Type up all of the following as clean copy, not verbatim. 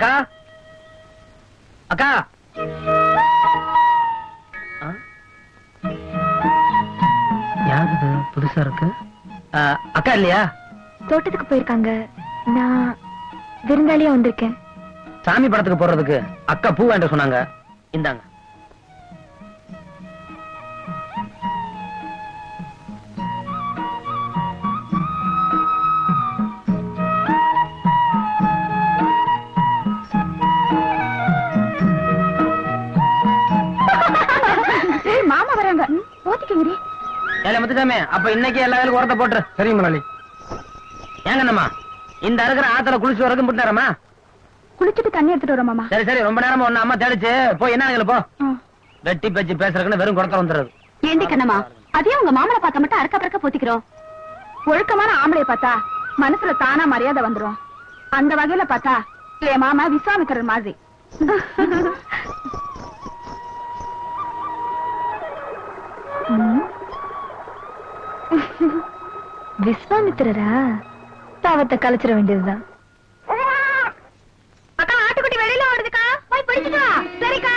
அக்கா அக்கா யாரு இது புதுசா இருக்கு? அக்கா இல்லையா? தோட்டத்துக்கு போயிருக்காங்க. நான் விருந்தாளியா வந்திருக்கேன். சாமி படத்துக்கு போறதுக்கு அக்கா பூ வாங்கிட்டு சொன்னாங்க. இந்தாங்க. மாமா வராங்க. போத்திக்கங்கடி. ஏல முத்துசாமி, அப்ப இன்னைக்கு எல்லா வேலையும் உரத்தை போட்டுரு. சரி முதலாளி. ஏங்க அண்ணம்மா, இந்த இருக்கிற ஆத்துல குளிச்சு வரதும் போட்டுறாமா? குளிச்சுட்டு தண்ணி எடுத்துட்டு வரோம் மாமா. சரி சரி, ரொம்ப நேரமா ஒண்ணு அம்மா தேடிச்சு. போய் என்ன போ. வெட்டி பேச்சு பேசுறதுன்னு வெறும் குடத்த வந்துடுறது. ஏண்டி கண்ணம்மா, அதே உங்க மாமனை பார்த்தா மட்டும் அறக்க பறக்க போத்திக்கிறோம். ஒழுக்கமான ஆம்பளைய பார்த்தா மனசுல தானா மரியாதை வந்துரும். அந்த வகையில பார்த்தா என் மாமா விஸ்வாமித்திரர் மாதிரி. விஸ்வாமித்திரரா? பாவத்தை கலைச்சிட வேண்டியதுதான். அக்கா, ஆட்டுக்குட்டி வெளியில ஓடுதுக்கா, போய் பிடிச்சுக்கா. சரிக்கா.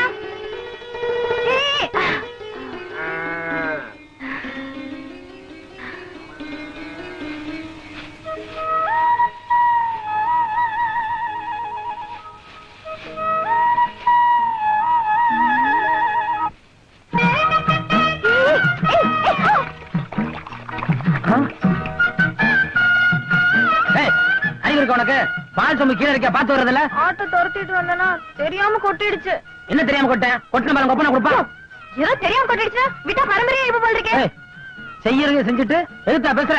உனக்கு பால் சொம்பு கீழே இருக்க பாத்து வர்றதில்ல? ஆட்டோ துரத்திட்டு வந்தனா தெரியாம கொட்டிடுச்சு. என்ன தெரியாம கொட்டேன்? கொட்டின பால் கொப்பனை கொடுப்பா. ஏதோ தெரியாம கொட்டிடுச்சு. விட்டா பரம்பரையா இப்ப போல் இருக்கே. செய்யறது செஞ்சுட்டு எதுக்கு பேசுற?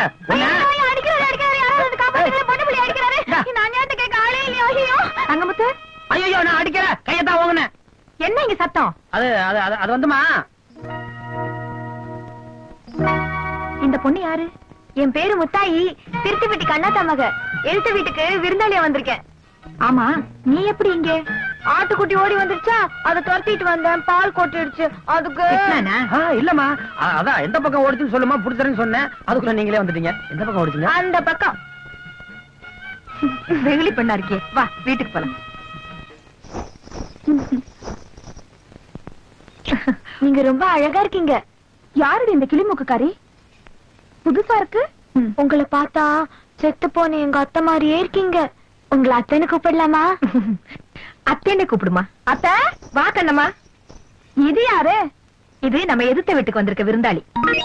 தங்கமுத்து, ஐயோ நான் அடிக்கிற கையத்தான் ஓங்குனேன். என்ன இங்க சத்தம்? அது வந்துமா, இந்த பொண்ணு யாரு? என் பேரு முத்தாயி. திருத்தி வீட்டு கண்ணாத்தா மக. எழுத்து வீட்டுக்கு விருந்தாளியா வந்திருக்கேன். ஆமா, நீ எப்படி இங்க? ஆட்டுக்குட்டி ஓடி வந்துருச்சா, அதை துரத்திட்டு வந்தேன். பால் கொட்டிடுச்சு. அதுக்கு இல்லம்மா, அதான் எந்த பக்கம் ஓடிச்சுன்னு சொல்லுமா, புடிச்சறேன்னு சொன்னேன். அதுக்குள்ள நீங்களே வந்துட்டீங்க. எந்த பக்கம் ஓடிச்சுங்க? அந்த பக்கம். வெகுளி பெண்ணா இருக்கே, வா வீட்டுக்கு போலாம். நீங்க ரொம்ப அழகா இருக்கீங்க. யாரு இந்த கிளிமூக்குக்காரி? புதுசா இருக்கு. உங்களை பார்த்தா செத்து போன எங்க அத்தை மாதிரியே இருக்கீங்க. உங்களை அத்தைன்னு கூப்பிடலாமா? அத்தைன்னு கூப்பிடுமா. அத்தை வா கண்ணம்மா. இது யாரு? இது நம்ம எதிர்த்த வீட்டுக்கு வந்திருக்க விருந்தாளி.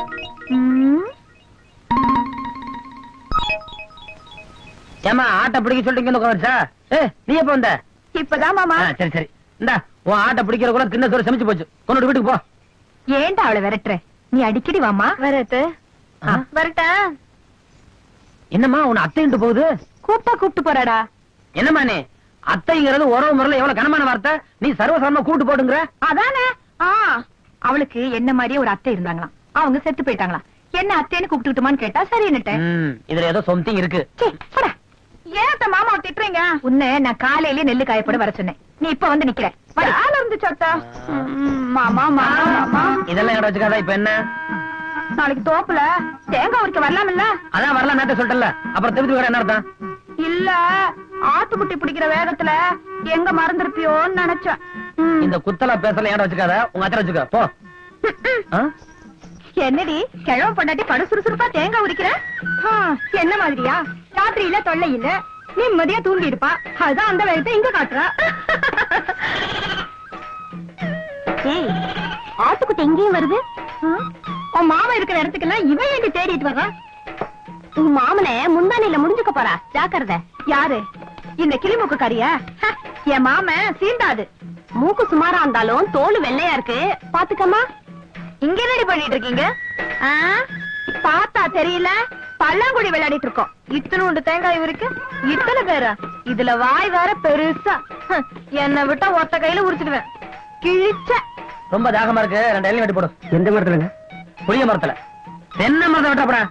ஏமா ஆட்டை பிடிக்க சொல்லிட்டு நீ எப்ப வந்த? இப்பதான் மாமா. சரி சரி, இந்தா உன் ஆட்டை பிடிக்கிற கூட கிண்ண சோறு சமைச்சு போச்சு. கொண்டு வீட்டுக்கு போ. ஏன்டா அவளை விரட்டுற? நீ அடிக்கடி வாமா. வரட்டு வரட்டா. என்னம்மா உன்னை அத்தைன்ட்டு போகுது? கூப்பிட்டு போறாடா. என்னம்மா நீ அத்தைங்கிறது உறவு முறையில எவ்வளவு கனமான வார்த்தை. நீ சர்வசாரமா கூட்டு போடுங்கிற. அதானே. அவளுக்கு என்ன மாதிரியே ஒரு அத்தை இருந்தாங்களாம். அவங்க செத்து போயிட்டாங்களாம். என்ன அத்தைன்னு கூப்பிட்டுட்டுமான்னு கேட்டா சரின்னுட்டேன். இதுல ஏதோ சம்திங் இருக்கு. ஏன் மாமாவை திட்டுறீங்க? உன்னை நான் காலையிலேயே நெல்லு காயப்பட வர சொன்னேன். நீ இப்ப வந்து நிக்கிற. மாமா மாமா இதெல்லாம் எங்க வச்சுக்காதா? இப்ப என்ன? நாளைக்கு தோப்புல தேங்காய் உரிக்க வரலாம் இல்ல? அதான் வரலாம் நேரத்தை சொல்லிட்டல. அப்புறம் திருப்பி வர என்ன அர்த்தம்? இல்ல, ஆட்டுக்குட்டி பிடிக்கிற வேகத்துல எங்க மறந்துருப்பியோன்னு நினைச்சேன். இந்த குத்தலா பேசல ஏட வச்சுக்காத. உங்க அத்தை வச்சுக்க போ. என்னடி கிழவன் பொண்டாட்டி படு சுறுசுறுப்பா தேங்காய் உரிக்கிற? என்ன மாதிரியா? ராத்திரியில தொல்லை இல்ல, நிம்மதியா தூங்கி இருப்பா. அதுதான் அந்த வேகத்தை இங்க காட்டுறா. ஆட்டுக்குட்டி எங்கேயும் வருது. உன் மாமன் இருக்கிற இடத்துக்கெல்லாம் இவன் எங்க தேடிட்டு வர்றான். உன் மாமனை முந்தானையில முடிஞ்சுக்க போறா, ஜாக்கிரதை. யாரு? இந்த கிளிமூக்கு காரியா? என் மாமன் சீண்டாது. மூக்கு சுமாரா இருந்தாலும் தோல் வெள்ளையா இருக்கு, பாத்துக்கம்மா. இங்க என்னடி பண்ணிட்டு இருக்கீங்க? பார்த்தா தெரியல, பல்லாங்குடி விளையாடிட்டு இருக்கோம். இத்தனை உண்டு தேங்காய் இருக்கு. இத்தனை பேரா? இதுல வாய் வேற பெருசா. என்ன விட்டா ஒத்த கையில உரிச்சிடுவேன். கிழிச்ச. ரொம்ப தாகமா இருக்கு, 2 இலையும் வெட்டி போடு. எந்த மரத்துலங்க? புளிய மரத்துல. தென்னை மரத்தை வெட்டப்படா.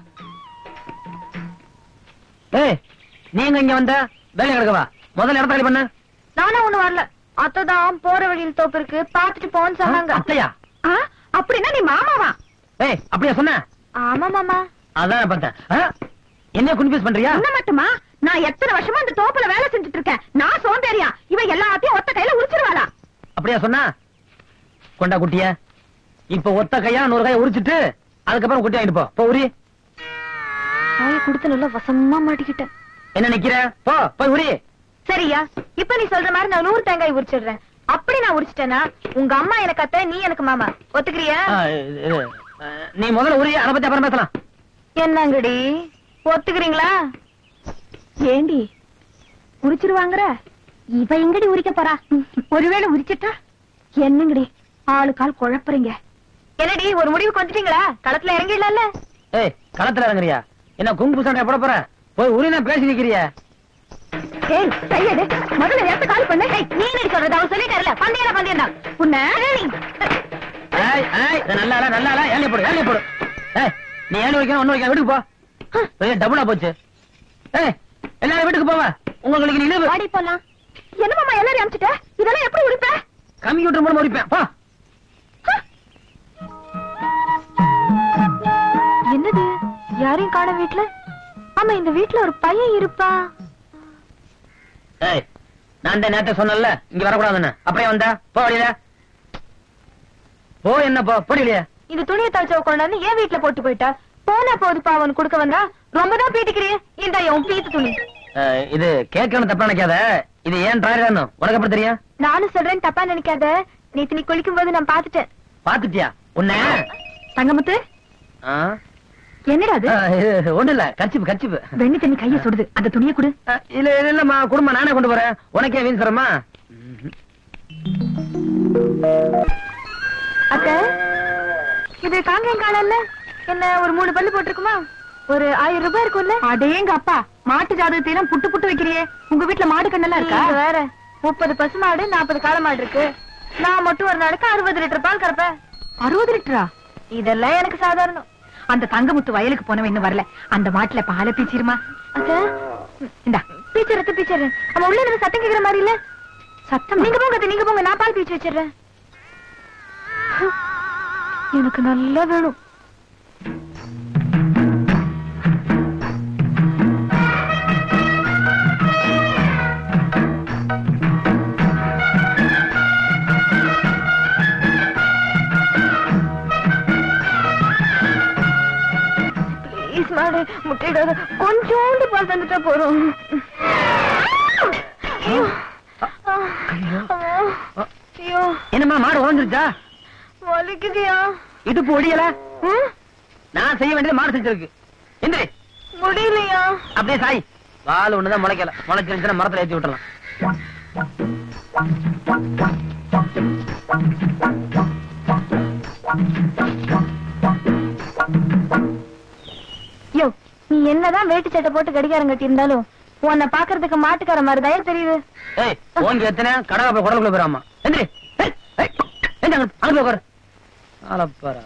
நீங்க இங்க வந்த வேலை கிடக்கவா? முதல்ல இடத்த பண்ண. நானும் ஒண்ணு வரல. அத்தைதான் போற வழியில் தோப்பு இருக்கு, பாத்துட்டு போன்னு சொன்னாங்க. அத்தையா? அப்படின்னா நீ மாமாவா? அப்படியா சொன்ன? ஆமா மாமா. அதான் பார்த்தேன். என்ன கன்ஃபியூஸ் பண்றியா? என்ன மட்டுமா? நான் எத்தனை வருஷமா இந்த தோப்புல வேலை செஞ்சுட்டு இருக்கேன். நான் சோம்பேறியா? இவ எல்லாத்தையும் ஒத்த கையில உரிச்சிருவாளா? அப்படியா சொன்னா? கொண்டா குட்டிய. இப்ப ஒத்த கையா 100 கையை உரிச்சிட்டு அதுக்கப்புறம் குட்டி வாங்கிட்டு போ. உரி. வாய கொடுத்து நல்லா வசமா மாட்டிக்கிட்டேன். என்ன நிக்கிற? போ போய் உரி. சரியா, இப்ப நீ சொல்ற மாதிரி நான் 100 தேங்காய் உரிச்சிடுறேன். அப்படி நான் உரிச்சிட்டேன்னா உங்க அம்மா எனக்கு அத்தை, நீ எனக்கு மாமா. ஒத்துக்கிறியா? நீ முதல்ல உரி, அதை பத்தி அப்புறம் பேசலாம். என்னங்கடி, ஒத்துக்கிறீங்களா? ஏண்டி உரிச்சிருவாங்கற? இவ எங்கடி உரிக்க போறா? ஒருவேளை உரிச்சிட்டா என்னங்கடி ஆளு கால் குழப்பறீங்க? என்னடி ஒரு முடிவுக்கு வந்துட்டீங்களா? களத்துல இறங்கிடலாம்ல? ஏய், களத்துல இறங்குறியா? என்ன குங்கு சண்டை போட போற? போய் உரி, நான் பேசி நிக்கிறியா? ஏய் கையெடு, முதல்ல எடுத்து கால் பண்ணு. நீ என்ன சொல்றது? அவன் சொல்லிட்டாருல, பந்தயம்னா உன்னை. ஏய் ஏய், நல்லா ஏழை போடு. ஏய், நீ ஏழை வைக்கணும், ஒண்ணு வைக்க, வீட்டுக்கு போ. டபுளா போச்சு. ஏய், எல்லாரும் வீட்டுக்கு போவ. உங்களுக்கு நீ நினைவு வாடி போலாம். என்ன மாமா எல்லாரும் அனுப்பிச்சிட்ட? இதெல்லாம் எப்படி உரிப்ப? கம்ப்யூட்டர் மூலமா உரிப்பேன். போ. என்னது, யாரையும் காண வீட்டுல? ஆமா, இந்த வீட்டுல ஒரு பையன் இருப்பா. ஏய், நான் தான் நேரத்தை சொன்னல இங்க வரக்கூடாதுன்னு. அப்படியே வந்தா போ வழியில. போ. என்ன போ போடிலையா? இந்த துணியை தவிச்ச கொண்டாந்து ஏன் வீட்டுல போட்டு போயிட்டா? போனா போதுப்பா, அவன் கொடுக்க வந்தா ரொம்பதான் பீட்டிக்கிறிய. இந்த உன் பீத்து துணி. இது கேட்கணும், தப்பா நினைக்காத. இது ஏன் ட்ராயர் தானே? உனக்கு எப்படி தெரியும்? நானும் சொல்றேன், தப்பா நினைக்காத. நேத்து நீ குளிக்கும் போது நான் பாத்துட்டேன். பாத்துட்டியா? உன்ன தங்கமுத்து, என்னடா அது? ஒண்ணு இல்ல, கச்சிப்பு. வெண்ணி தண்ணி கைய சுடுது, அந்த துணியை கொடு. இல்லம்மா, குடும்பம் நானே கொண்டு போறேன். உனக்கே வீண் தரமா? அத்தை, இது காங்கேயம் காணல. என்ன ஒரு 3 பல்லு போட்டிருக்குமா? ஒரு 1000 ரூபாய் இருக்கும்ல? அடேங்க அப்பா, மாட்டு ஜாதகத்தையும் புட்டு வைக்கிறியே. உங்க வீட்டுல மாடு கண்ணெல்லாம் இருக்கா? வேற 30 பசு மாடு, 40 காளை மாடு இருக்கு. நான் மட்டும் ஒரு நாளைக்கு 60 லிட்டர் பால் கறப்பேன். 60 லிட்டரா? இதெல்லாம் எனக்கு சாதாரணம். அந்த தங்கமுத்து வயலுக்கு போனவன் இன்னும் வரல. அந்த மாட்டுல பாலை பீச்சிருமா? இந்தா பீச்சர். அவன் உள்ள இருந்து சத்தம் கேக்குற மாதிரி இல்ல? சத்தம்? நீங்க போங்க, நான் பால் பீச்சு வச்சிடுறேன். எனக்கு நல்லா வேணும். முட்டையிடாத, கொஞ்சோண்டு பால் தந்துட்டா போறோம். என்னம்மா, மாடு உறஞ்சிருச்சா? வலிக்குதியா? இடுப்பு ஒடியல? நான் செய்ய வேண்டியது மாடு செஞ்சிருக்கு. எந்திரி. முடியலையா? அப்படியே சாய். பால் ஒண்ணுதான் முளைக்கல. முளைச்சிருந்துச்சுன்னா மரத்துல ஏற்றி விட்டுறலாம். யோ, நீ என்னதான் வேட்டு சட்டை போட்டு கடிகாரம் கட்டி இருந்தாலும் உன்னை பாக்குறதுக்கு மாட்டுக்கார மாதிரி தயார் தெரியுது. ஏய், ஓங்கி எத்தனை கடை குடலுக்குள்ள போயிடாமா? எந்திரி. அங்க உட்காரு. ஆலப்பாரா.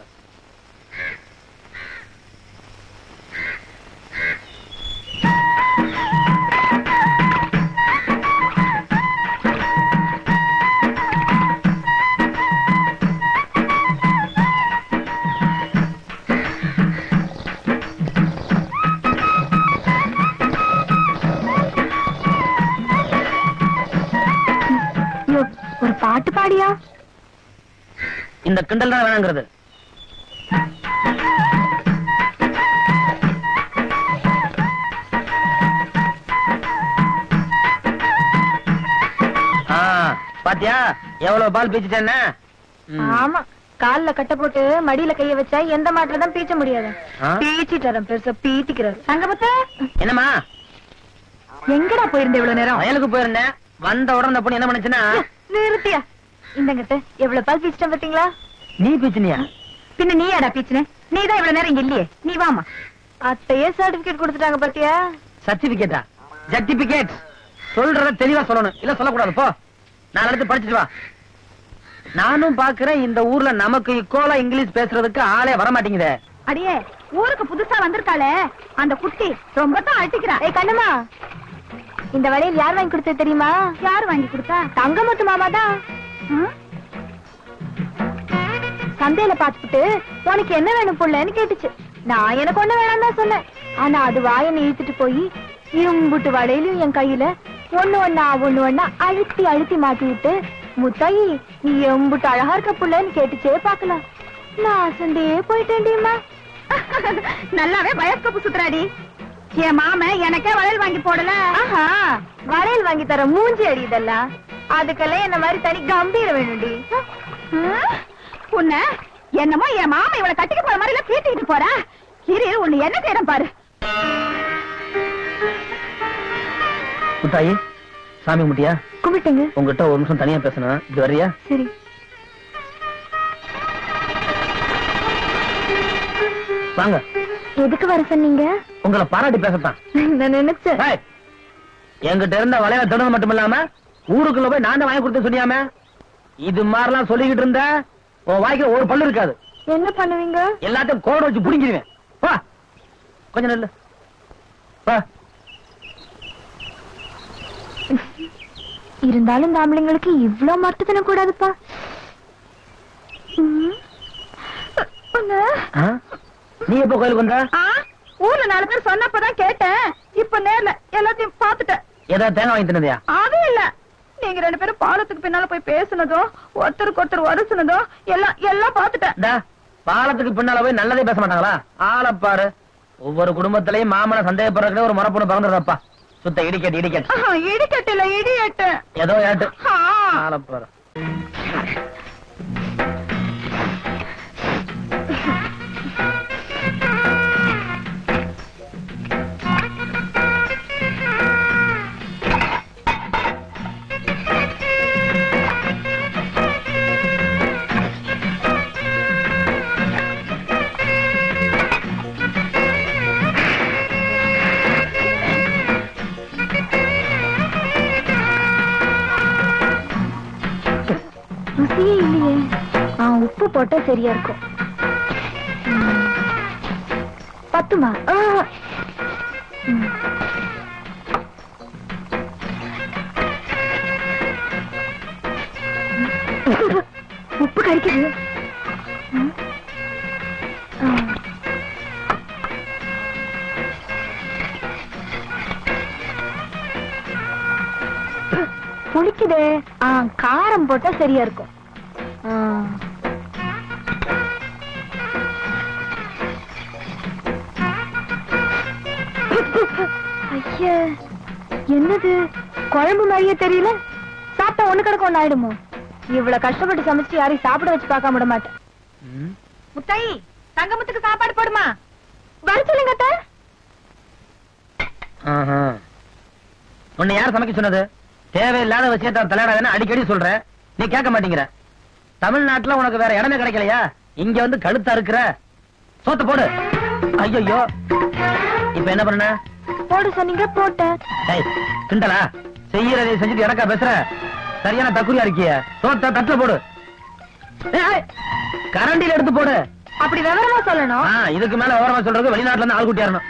ஒரு பாட்டு பாடியா? இந்த கிண்டல் தான் வேணாங்கிறது. பாத்தியா எவ்வளவு பால் பீச்சிட்டேன்னு? ஆமா, கால்ல கட்ட போட்டு மடியில கைய வச்சா எந்த மாட்டுல தான் பீச்ச முடியாது. பீச்சிட்டாரன் பெருசா பீத்திக்கிறாரு. தங்கமுத்து, என்னம்மா எங்கடா போயிருந்த இவ்வளவு நேரம்? வயலுக்கு போயிருந்தேன். வந்த உடனே பொண்ணு என்ன பண்ணுச்சுன்னா, நிறுத்தியா? இந்தங்கிட்ட எவ்வளவு பால் பீச்சிட்டேன் பாத்தீங்களா? நீ பீச்சினியா? பின்ன நீ யாடா பீச்சின? நீ தான் இவ்வளவு நேரம் இங்க இல்லையே. நீ வாமா. அத்தையே சர்டிபிகேட் கொடுத்துட்டாங்க பாத்தியா? சர்டிபிகேட்டா? சர்டிபிகேட் சொல்றத தெளிவா சொல்லணும், இல்ல சொல்லக்கூடாது. போ, நான் எடுத்து படிச்சுட்டு வா. நானும் பாக்குறேன் இந்த ஊர்ல நமக்கு இக்கோலா இங்கிலீஷ் பேசுறதுக்கு ஆளே வர மாட்டேங்குதே. அடியே, ஊருக்கு புதுசா வந்திருக்காளே அந்த குட்டி ரொம்ப தான் அழட்டிக்கிறா. ஏய் கண்ணம்மா, இந்த வளையல் யார் வாங்கி கொடுத்தது தெரியுமா? யார் வாங்கி கொடுத்தா? தங்கமுத்து மாமா தான். சந்தையில பாத்துட்டு உனக்கு என்ன வேணும் புள்ளன்னு கேட்டுச்சு. நான் எனக்கு ஒண்ணு வேணாம் தான் சொன்னேன். ஆனா அது வாயனை இழுத்துட்டு போய் இம்புட்டு வளையலையும் என் கையில ஒண்ணு ஒண்ணா அழுத்தி அழுத்தி மாட்டி விட்டு, முத்தாயி நீ எம்புட்டு அழகா இருக்க புள்ளன்னு கேட்டுச்சே பாக்கலாம். நான் சண்டே போயிட்டேன்டிமா. நல்லாவே வயஸ்கப்பு சுத்துறாடி. என் மாமன் எனக்கே வளையல் வாங்கி போடல. வளையல் வாங்கி தர மூஞ்சி அடி இதெல்லாம். அதுக்கெல்லாம் என்ன மாதிரி தனி கம்பீர வேணும்டி. உன்ன என்னமோ என் மாமன் இவளை கட்டிக்க போற மாதிரி எல்லாம் பீட்டிட்டு போற. இரு உன்னை என்ன செய்யறேன் பாரு. முத்தாயி, சாமி கும்பிட்டியா? கும்பிட்டுங்க. உங்ககிட்ட ஒரு நிமிஷம் தனியா பேசணும். இது வரியா? சரி. வாங்க. எதுக்கு வர சொன்னீங்க? உங்களை பாராட்டி பேசத்தான். நான் நினைச்சேன். என்கிட்ட இருந்த வளையல தொடர்ந்து மட்டும் இல்லாம ஊருக்குள்ள போய் நான் வாங்கி கொடுத்து சொன்னியாம. இது மாதிரிலாம் சொல்லிக்கிட்டு இருந்த உன் வாய்க்கு ஒரு பல்லு இருக்காது. என்ன பண்ணுவீங்க? எல்லாத்தையும் கோட வச்சு புடிங்கிடுவேன். வா கொஞ்சம் நெல்லு. வா. இருந்தாலும் இந்த ஆம்பளைங்களுக்கு இவ்ளோ மட்டு கூடாதுப்பா. நீ எப்ப கோயிலுக்கு வந்த? ஊர்ல 4 பேர் சொன்னப்பதான் கேட்டேன். இப்ப நேர்ல எல்லாத்தையும் பாத்துட்டேன். ஏதாவது தேங்காய் வாங்கி தின்னதையா? அது இல்ல, நீங்க 2 பேரும் பாலத்துக்கு பின்னால போய் பேசுனதும் ஒருத்தருக்கு ஒருத்தர் வருசுனதும் எல்லாம் பாத்துட்டேன். பாலத்துக்கு பின்னால போய் நல்லதே பேச மாட்டாங்களா? ஆளப்பாரு, ஒவ்வொரு குடும்பத்திலையும் மாமனை சந்தேகப்படுறதுல ஒரு மரப்பொண்ணு பறந்துடுறப்பா. சுத்த இடிக்கட்டு இடிக்கட்டு இல்ல இடியட்டு. ஏதோ ஏட்டு. ஆளப்பாரு. ருசியே இல்லையே. உப்பு போட்டா சரியா இருக்கும். பத்துமா? உப்பு கறிக்குது. புளிக்குதே. காரம் போட்டா சரியா இருக்கும். ஐயா, என்னது குழம்பு மாதிரியே தெரியல. சாப்பிட்டா ஒண்ணு கிடக்க ஒண்ணு ஆயிடுமோ? இவ்வளவு கஷ்டப்பட்டு சமைச்சு யாரையும் சாப்பிட வச்சு பார்க்க விட மாட்டேன். முத்தாயி, தங்கமுத்துக்கு சாப்பாடு போடுமா? வர சொல்லுங்க அத்தை. உன்னை யார் சமைக்க சொன்னது? தேவையில்லாத விஷயத்த தலையிடாதுன்னு அடிக்கடி சொல்ற, நீ கேட்க மாட்டேங்கிற. தமிழ்நாட்டுல உனக்கு வேற இடமே கிடைக்கலையா? இங்க வந்து கழுத்தா இருக்கிற. சோத்த போடு. ஐயோ, இப்ப என்ன பண்ண? போடு சொன்னீங்க, போட்டேன். கிண்டலா? செய்யறதை செஞ்சுட்டு எனக்கா பேசுற? சரியான தக்குரியா இருக்கிய. சோத்த தட்டுல போடு. கரண்டில எடுத்து போடு. அப்படி விவரமா சொல்லணும். இதுக்கு மேல விவரமா சொல்றது வெளிநாட்டுல இருந்து ஆள் கூட்டியாரணும்.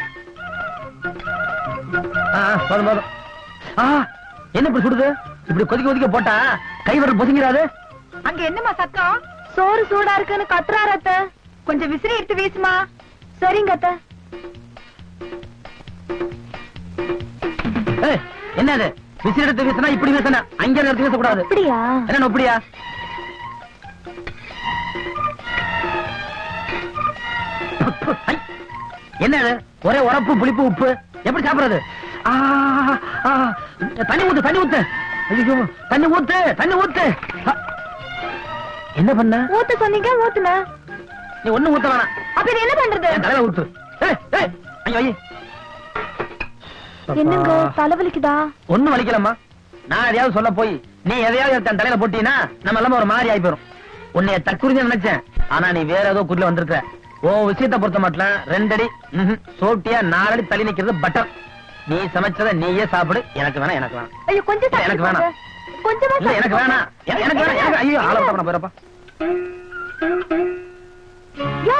போதும் போதும். என்ன இப்படி சுடுது? இப்படி கொதிக்க கொதிக்க போட்டா கை விரல் பொசுங்கிறாது. அங்க என்னமா சத்தம்? சோறு சூடா இருக்குன்னு கத்துறாரு அத்தை. கொஞ்சம் விசிறி எடுத்து வீசுமா. சரிங்க அத்தை. என்னது விசிறி எடுத்து வீசினா இப்படி வீசினா அங்க எடுத்து வீசக்கூடாது. அப்படியா? என்ன அப்படியா? என்னது ஒரே உரப்பு புளிப்பு உப்பு எப்படி சாப்பிடுறது? தண்ணி ஊத்து தண்ணி ஊத்து. ஐயோ, தண்ணி ஊத்து தண்ணி ஊத்து. என்ன பண்ண? ஊத்து சொன்னீங்க, ஊத்துன. நீ ஒண்ணு ஊத்த வேணாம். அப்ப இது என்ன பண்றது? தலையில ஊத்து. ஐயோ, என்னங்க தலைவலிக்குதா? ஒண்ணும் வலிக்கலம்மா. நான் எதையாவது சொல்ல போய் நீ எதையாவது தன் தலையில போட்டீங்கன்னா நம்ம எல்லாம் ஒரு மாதிரி ஆகி போயிரும். உன்னைய தற்குறிஞ்சு நினைச்சேன், ஆனா நீ வேற ஏதோ குறில வந்திருக்க. ஓ விஷயத்தை பொறுத்த மட்டும் 2 அடி சோட்டியா 4 அடி தள்ளி நிக்கிறது பட்டர். நீ சமைச்சத நீயே சாப்பிடு. எனக்கு வேணாம், எனக்கு வேணாம். ஐயோ, கொஞ்சம் எனக்கு வேணாம். கொஞ்சமா இல்ல, எனக்கு வேணாம், எனக்கு வேணாம், எனக்கு. ஐயோ, ஆள விட்டா போறப்பா. யோ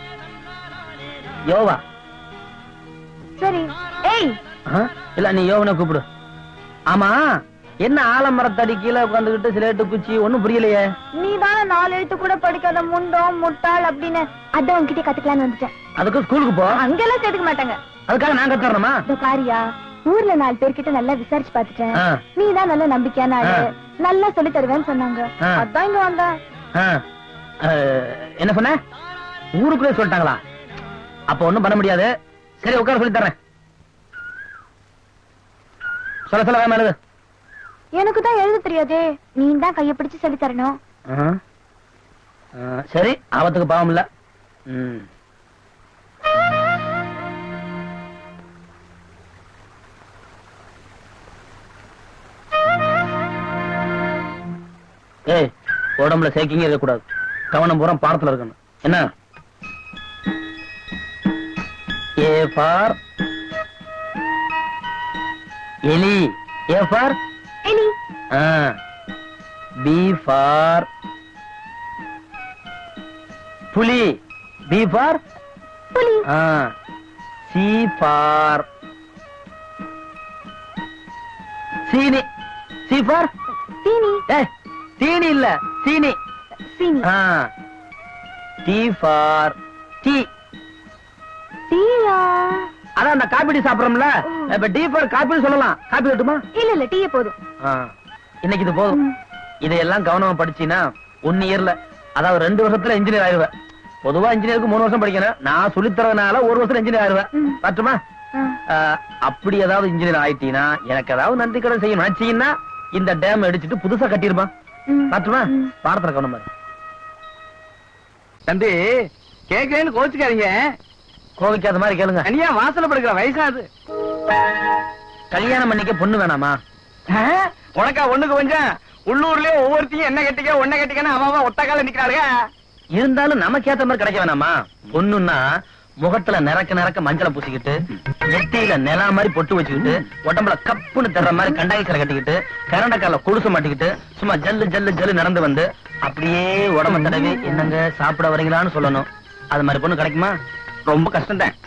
யோவா? சரி. ஏய், இல்ல, நீ யோவனை கூப்பிடு. ஆமா, என்ன ஆலமரத்தடி கீழே உட்காந்துக்கிட்டு சிலேட்டு குச்சி ஒண்ணும் புரியலையே. நீ தானே 4 எழுத்து கூட படிக்காத முண்டம் முட்டாள் அப்படின்னு அதான் உன்கிட்ட கத்துக்கலான்னு வந்துட்டேன். அதுக்கு ஸ்கூலுக்கு போ. அங்கெல்லாம் சேர்த்துக்க மாட்டாங்க. அதுக்காக நான் கத்துறேமா? பாரியா, ஊர்ல 4 பேர்கிட்ட நல்லா விசாரிச்சு பாத்துட்டேன். நீ தான் நல்ல நம்பிக்கையான ஆளு, நல்லா சொல்லி தருவேன்னு சொன்னாங்க. அதான் இங்க வந்தேன். என்ன சொன்ன? ஊருக்குள்ளே சொல்லிட்டாங்களா? அப்ப ஒண்ணும் பண்ண முடியாது. சரி உட்கார சொல்லி தரேன். சொல்ல வேமா எழுது. எனக்கு தான் எழுத தெரியாதே, நீ தான் கைய பிடிச்சு சொல்லி தரணும். சரி, ஆபத்துக்கு பாவம் இல்ல. ஏய், உடம்புல சேக்கிங்க இருக்கக்கூடாது. கவனம் பூரா பாடத்துல இருக்கணும். என்ன? ஏ ஃபார் எலி. ஏ ஃபார் எலி. பி ஃபார் புலி. பி ஃபார் புலி. சி ஃபார் சீனி. சி ஃபார் சீனி. சீனி இல்ல, சீனி. சீனி. D for tea. டீயா? அதான் அந்த காபி டீ சாப்பிடுறோம்ல, இப்ப டீ ஃபார் காபி சொல்லலாம். காபி கட்டுமா? இல்ல இல்ல, டீயே போதும். இன்னைக்கு இது போதும். இதையெல்லாம் கவனமா படிச்சீனா 1 இயர்ல, அதாவது 2 வருஷத்துல இன்ஜினியர் ஆயிடுவேன். பொதுவா இன்ஜினியருக்கு 3 வருஷம் படிக்கணும். நான் சொல்லி தரதுனால 1 வருஷத்துல இன்ஜினியர் ஆயிடுவேன். பட்டுமா? அப்படி ஏதாவது இன்ஜினியர் ஆயிட்டீனா எனக்கு ஏதாவது நன்றி கடன் செய்யணும் நினைச்சீங்கன்னா இந்த டேம் அடிச்சுட்டு புதுசா கட்டிருமா. பட்டுமா? பாடத்துல கவனமா. தம்பி கேக்குறேன்னு கோச்சுக்காதீங்க. கோவிக்காத மாதிரி கேளுங்க. தனியா வாசல படுக்கிற வயசாது. கல்யாணம் பண்ணிக்க பொண்ணு வேணாமா? உனக்கா ஒண்ணுக்கு கொஞ்சம். உள்ளூர்லயே ஒவ்வொருத்தையும் என்ன கட்டிக்க ஒன்ன கட்டிக்கன்னு அவன் ஒத்த கால நிக்கிறாருங்க. இருந்தாலும் நமக்கு ஏத்த மாதிரி கிடைக்க வேணாமா? பொண்ணுன்னா முகத்துல நிறக்க மஞ்சளை பூசிக்கிட்டு, நெத்தியில நிலா மாதிரி பொட்டு வச்சுக்கிட்டு, உடம்புல கப்புன்னு தர்ற மாதிரி கண்டாய் சிலை கட்டிக்கிட்டு, கரண்டக்கால கொலுசு மாட்டிக்கிட்டு, சும்மா ஜல்லு ஜல்லு ஜல்லு நடந்து வந்து அப்படியே உடம்ப தடவி என்னங்க சாப்பிட வரீங்களான்னு சொல்லணும். அது மாதிரி பொண்ணு கிடைக்குமா? ரொம்ப கஷ்டம் தான்.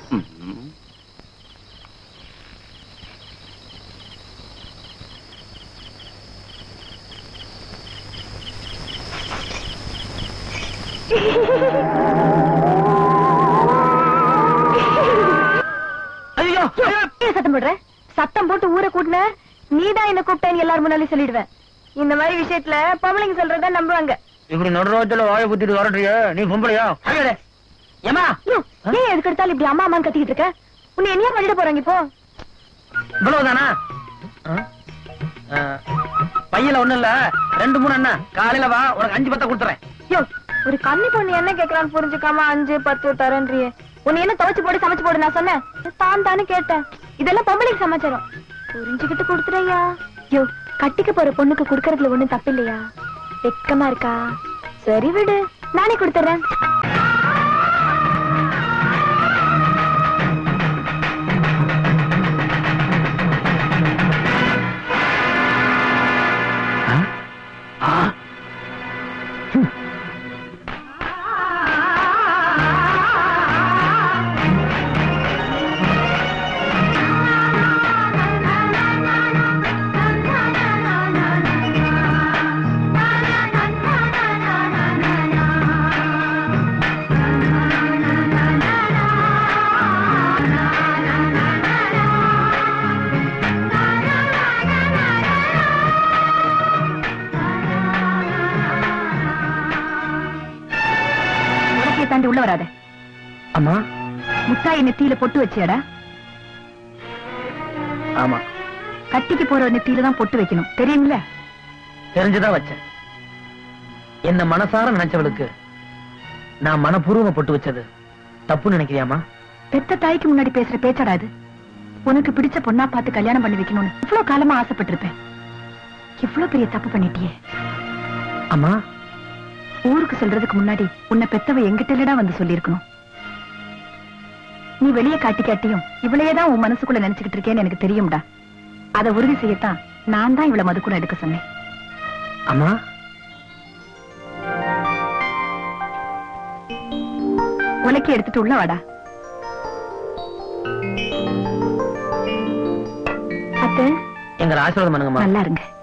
ஐயோ, சத்தம் போடுற? சத்தம் போட்டு ஊரை கூட்டின நீதான் என்ன கூப்பிட்டேன்னு எல்லாரும் முன்னாலே சொல்லிடுவேன். இந்த மாதிரி விஷயத்துல பொம்பளைங்க சொல்றத நம்புவாங்க. இப்படி நடுரோஜல வாய குத்திட்டு வரட்டியா? நீ பொம்பளையா? ஏமா ஏன் எதுக்கு எடுத்தாலும் இப்படி அம்மா அம்மான்னு கத்திக்கிட்டு இருக்க? உன்னை என்னையா பண்ணிட போறாங்க இப்போ? இவ்வளவுதானா? பையில ஒண்ணு இல்ல, 2 3 அண்ணா. காலையில வா, உனக்கு 5 10 கொடுத்துறேன். ஒரு கண்ணி பொண்ணு என்ன கேக்குறான்னு புரிஞ்சுக்காம 5 10 தரேன்றியே. உன்னை என்ன துவைச்சு போடு சமைச்சு போடு நான் சொன்னேன்? தான் தானே கேட்டேன். இதெல்லாம் பொம்பளைக்கு சமாச்சாரம். புரிஞ்சுக்கிட்டு கொடுத்துறையா? யோ, கட்டிக்க போற பொண்ணுக்கு குடுக்கறதுல ஒண்ணும் தப்பு இல்லையா? வெக்கமா இருக்கா? சரி விடு, நானே கொடுத்துறேன். தாண்டி உள்ள வராத. அம்மா, முட்டாய் நெத்தியில பொட்டு வச்சியாடா? ஆமா. கட்டிக்கு போற நெத்தியில தான் பொட்டு வைக்கணும், தெரியுமில்ல? தெரிஞ்சுதான் வச்சேன். என்ன மனசார நினைச்சவளுக்கு நான் மனப்பூர்வமா பொட்டு வச்சது தப்பு நினைக்கிறியாமா? பெத்த தாய்க்கு முன்னாடி பேசுற பேச்சாடா அது? உனக்கு பிடிச்ச பொண்ணா பார்த்து கல்யாணம் பண்ணி வைக்கணும்னு இவ்வளவு காலமா ஆசைப்பட்டிருப்பேன். இவ்வளவு பெரிய தப்பு பண்ணிட்டியே. அம்மா, ஊருக்கு சொல்றதுக்கு முன்னாடி உன்னை பெத்தவ எங்கிட்ட இல்லடா வந்து சொல்லிருக்கணும். நீ வெளியே காட்டியும் இவளையேதான் உன் மனசுக்குள்ள நினைச்சுக்கிட்டு இருக்கேன்னு எனக்கு தெரியும்டா. அதை உறுதி செய்யத்தான் நான் தான் இவளை மதுக்குள்ள எடுக்க சொன்னேன். அம்மா, உலக்கி எடுத்துட்டு உள்ள வாடா. அத்தை, எங்களை ஆசீர்வாதம் பண்ணுங்கம்மா. நல்லா இருங்க.